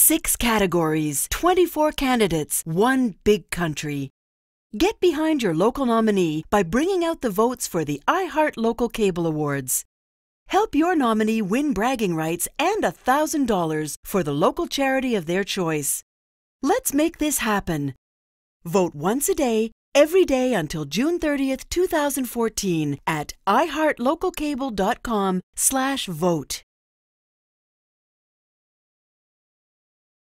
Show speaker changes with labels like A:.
A: 6 categories, 24 candidates, 1 big country. Get behind your local nominee by bringing out the votes for the iHeart Local Cable Awards. Help your nominee win bragging rights and $1,000 for the local charity of their choice. Let's make this happen. Vote once a day, every day until June 30th, 2014 at iHeartLocalCable.com/vote.